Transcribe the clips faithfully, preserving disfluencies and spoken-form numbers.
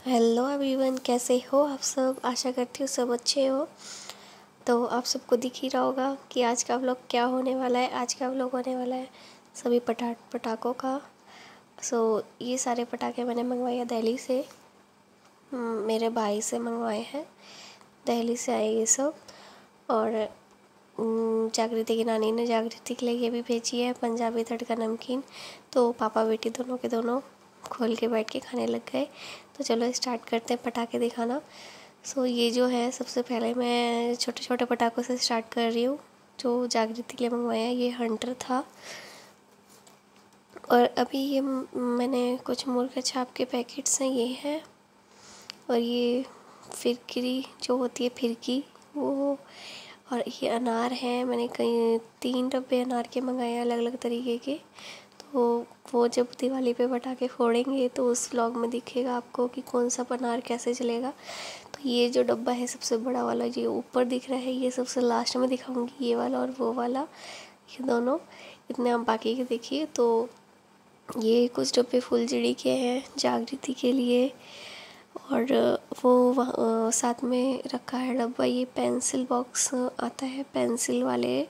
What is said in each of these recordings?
Hello everyone, कैसे हो आप सब। आशा करती हूँ सब अच्छे हो। तो आप सबको दिख ही रहा होगा कि आज का व्लॉग क्या होने वाला है। आज का व्लॉग होने वाला है सभी पटा पटाखों का। सो ये सारे पटाखे मैंने मंगवाए हैं दिल्ली से, मेरे भाई से मंगवाए हैं। दिल्ली से आए ये सब। और जागृति की नानी ने जागृति के लिए ये भी भेजी है पंजाबी तड़का नमकीन। तो पापा बेटी दोनों के दोनों खोल के बैठ के खाने लग गए। तो चलो स्टार्ट करते हैं पटाखे दिखाना। सो ये जो है सबसे पहले मैं छोटे छोटे पटाखों से स्टार्ट कर रही हूँ। जो जागृति के लिए मंगवाया है ये हंटर था। और अभी ये मैंने कुछ मुर्गा छाप के पैकेट्स हैं, ये हैं। और ये फिरकी जो होती है फिरकी वो। और ये अनार है, मैंने कई तीन डब्बे अनार के मंगाए हैं अलग अलग तरीके के। तो वो जब दिवाली पे पटाखे फोड़ेंगे तो उस व्लॉग में दिखेगा आपको कि कौन सा अनार कैसे चलेगा। तो ये जो डब्बा है सबसे बड़ा वाला ये ऊपर दिख रहा है, ये सबसे लास्ट में दिखाऊंगी, ये वाला और वो वाला, ये दोनों। इतने आप बाकी के देखिए। तो ये कुछ डब्बे फुलझड़ी के हैं जागृति के लिए। और वो साथ में रखा है डब्बा, ये पेंसिल बॉक्स आता है, पेंसिल वाले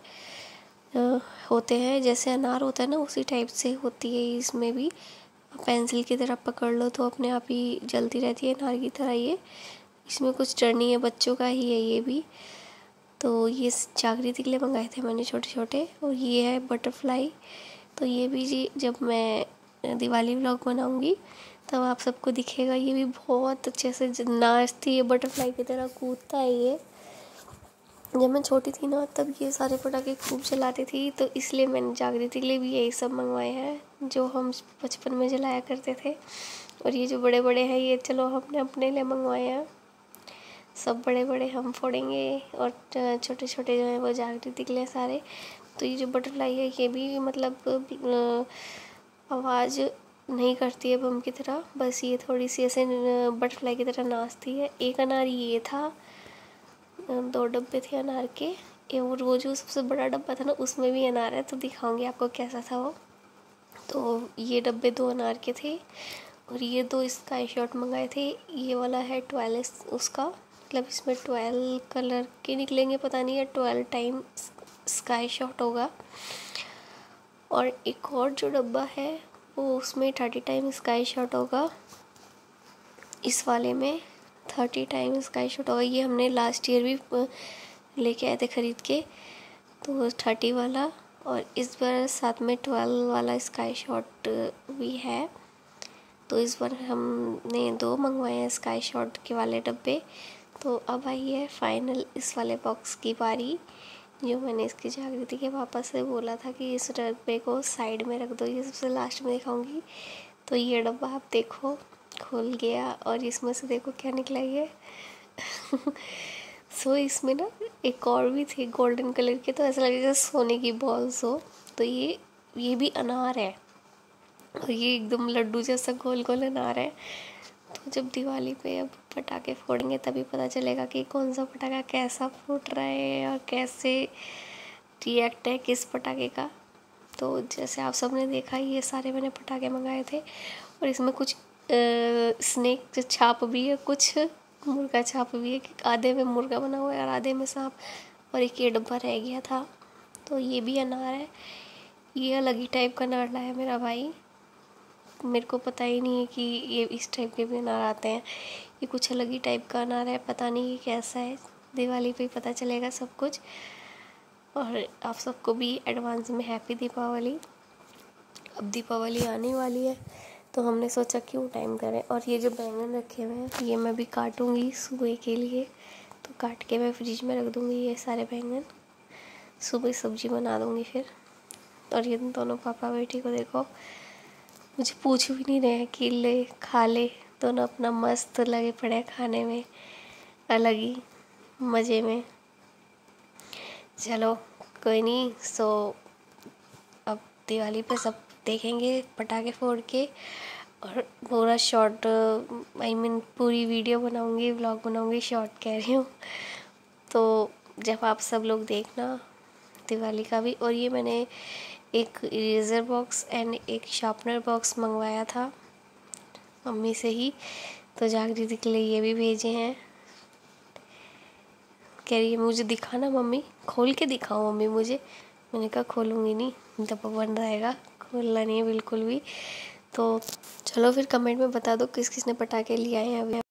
होते हैं जैसे अनार होता है ना उसी टाइप से होती है इसमें भी। पेंसिल की तरह पकड़ लो तो अपने आप ही जलती रहती है अनार की तरह। ये इसमें कुछ डर नहीं है, बच्चों का ही है ये भी। तो ये जागृति के लिए मंगाए थे मैंने छोटे छोटे। और ये है बटरफ्लाई। तो ये भी जी जब मैं दिवाली व्लॉग बनाऊंगी तब आप सबको दिखेगा। ये भी बहुत अच्छे से नाचती है, बटरफ्लाई की तरह कूदता है ये। जब मैं छोटी थी ना तब ये सारे पटाखे खूब जलाती थी, तो इसलिए मैंने जागृति के लिए भी यही सब मंगवाए हैं जो हम बचपन में जलाया करते थे। और ये जो बड़े बड़े हैं ये चलो हमने अपने लिए मंगवाए हैं। सब बड़े बड़े हम फोड़ेंगे और छोटे छोटे जो हैं वो जागृति के लिए सारे। तो ये जो बटरफ्लाई है ये भी मतलब आवाज़ नहीं करती है बम की तरह, बस ये थोड़ी सी ऐसे बटरफ्लाई की तरह नाचती है। एक अनार ये था, दो डब्बे थे अनार के। और वो जो सबसे बड़ा डब्बा था ना उसमें भी अनार है, तो दिखाऊंगी आपको कैसा था वो। तो ये डब्बे दो अनार के थे। और ये दो स्काई शॉट मंगाए थे। ये वाला है ट्वेल्व उसका, मतलब इसमें ट्वेल्व कलर के निकलेंगे, पता नहीं है ट्वेल्व टाइम स्काई शॉट होगा। और एक और जो डब्बा है वो उसमें थर्टी टाइम स्काई शॉट होगा। इस वाले में थर्टी टाइम स्काई शॉट होगा। ये हमने लास्ट ईयर भी लेके आए थे ख़रीद के, तो थर्टी वाला। और इस बार साथ में ट्वेल्व वाला स्काई शॉट भी है। तो इस बार हमने दो मंगवाए हैं स्काई शॉट के वाले डब्बे। तो अब आई है फाइनल इस वाले बॉक्स की बारी, जो मैंने इसकी जागृति के पापा से बोला था कि इस डब्बे को साइड में रख दो, ये सबसे लास्ट में दिखाऊंगी। तो ये डब्बा आप देखो खुल गया और इसमें से देखो क्या निकला ये। सो इसमें ना एक और भी थी गोल्डन कलर के, तो ऐसा लगेगा सोने की बॉल्स हो। तो ये ये भी अनार है और ये एकदम लड्डू जैसा गोल गोल अनार है। तो जब दिवाली पे अब पटाखे फोड़ेंगे तभी पता चलेगा कि कौन सा पटाखा कैसा फूट रहा है और कैसे रिएक्ट है किस पटाखे का। तो जैसे आप सबने देखा ये सारे मैंने पटाखे मंगाए थे। और इसमें कुछ स्नेक छाप भी है, कुछ मुर्गा छाप भी है कि आधे में मुर्गा बना हुआ है और आधे में सांप। और एक ये डब्बा रह गया था। तो ये भी अनार है, ये अलग ही टाइप का अनार लाया मेरा भाई। मेरे को पता ही नहीं है कि ये इस टाइप के भी अनार आते हैं। ये कुछ अलग ही टाइप का अनार है, पता नहीं ये कैसा है। दिवाली पे पता चलेगा सब कुछ। और आप सबको भी एडवांस में हैप्पी दीपावली। अब दीपावली आने वाली है तो हमने सोचा क्यों टाइम करें। और ये जो बैंगन रखे हुए हैं ये मैं भी काटूंगी सुबह के लिए, तो काट के मैं फ्रिज में रख दूंगी ये सारे बैंगन, सुबह सब्जी बना दूंगी फिर। और ये दोनों पापा बेटी को देखो, मुझे पूछ भी नहीं रहे हैं कि ले खा ले, दोनों अपना मस्त लगे पड़े खाने में अलग ही मज़े में। चलो कोई नहीं। सो अब दिवाली पे सब देखेंगे पटाखे फोड़ के। और पूरा शॉर्ट आई मीन पूरी वीडियो बनाऊंगी, व्लॉग बनाऊंगी, शॉर्ट कह रही हूँ। तो जब आप सब लोग देखना दिवाली का भी। और ये मैंने एक इरेज़र बॉक्स एंड एक शार्पनर बॉक्स मंगवाया था मम्मी से ही। तो जागृति के लिए ये भी भेजे हैं। कह रही है मुझे दिखाना मम्मी, खोल के दिखाओ मम्मी मुझे। मैंने कहा खोलूँगी नहीं, दबा बन रहेगा, खोलना नहीं है बिल्कुल भी। तो चलो फिर कमेंट में बता दो किस किस ने पटाखे लिए आए हैं अभी।